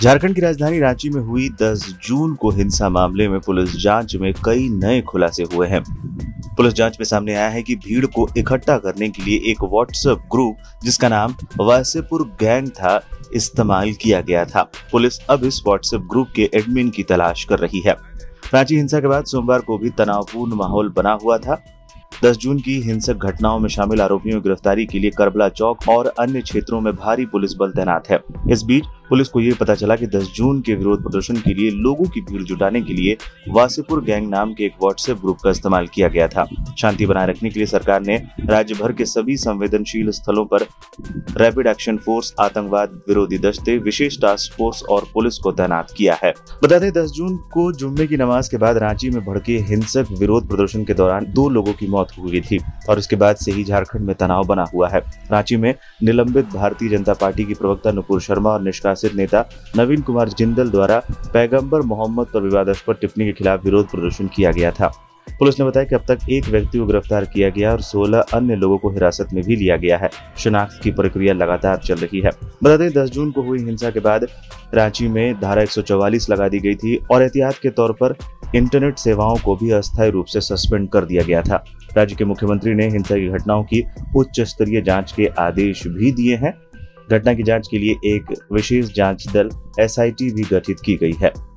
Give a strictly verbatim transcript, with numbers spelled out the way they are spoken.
झारखंड की राजधानी रांची में हुई दस जून को हिंसा मामले में पुलिस जांच में कई नए खुलासे हुए हैं। पुलिस जांच में सामने आया है कि भीड़ को इकट्ठा करने के लिए एक व्हाट्सएप ग्रुप जिसका नाम वासेपुर गैंग था इस्तेमाल किया गया था। पुलिस अब इस व्हाट्सएप ग्रुप के एडमिन की तलाश कर रही है। रांची हिंसा के बाद सोमवार को भी तनावपूर्ण माहौल बना हुआ था। दस जून की हिंसक घटनाओं में शामिल आरोपियों की गिरफ्तारी के लिए करबला चौक और अन्य क्षेत्रों में भारी पुलिस बल तैनात है। इस बीच पुलिस को ये पता चला कि दस जून के विरोध प्रदर्शन के लिए लोगों की भीड़ जुटाने के लिए वासेपुर गैंग नाम के एक व्हाट्सएप ग्रुप का इस्तेमाल किया गया था। शांति बनाए रखने के लिए सरकार ने राज्य भर के सभी संवेदनशील स्थलों पर रैपिड एक्शन फोर्स, आतंकवाद विरोधी दस्ते, विशेष टास्क फोर्स और पुलिस को तैनात किया है। बता दें, दस जून को जुम्मे की नमाज के बाद रांची में भड़के हिंसक विरोध प्रदर्शन के दौरान दो लोगों की मौत हो गई थी और उसके बाद से ही झारखंड में तनाव बना हुआ है। रांची में निलंबित भारतीय जनता पार्टी की प्रवक्ता नुपुर शर्मा और निष्कासित नेता नवीन कुमार जिंदल द्वारा पैगंबर मोहम्मद पर विवादास्पद टिप्पणी के खिलाफ विरोध प्रदर्शन किया गया था। पुलिस ने बताया कि अब तक एक व्यक्ति को गिरफ्तार किया गया और सोलह अन्य लोगों को हिरासत में भी लिया गया है। शिनाख्त की प्रक्रिया लगातार चल रही है। बता दें, दस जून को हुई हिंसा के बाद रांची में धारा एक सौ चौवालीस लगा दी गई थी और एहतियात के तौर पर इंटरनेट सेवाओं को भी अस्थायी रूप से सस्पेंड कर दिया गया था। राज्य के मुख्यमंत्री ने हिंसा की घटनाओं की उच्च स्तरीय जांच के आदेश भी दिए हैं। घटना की जांच के लिए एक विशेष जांच दल एस आई टी भी गठित की गई है।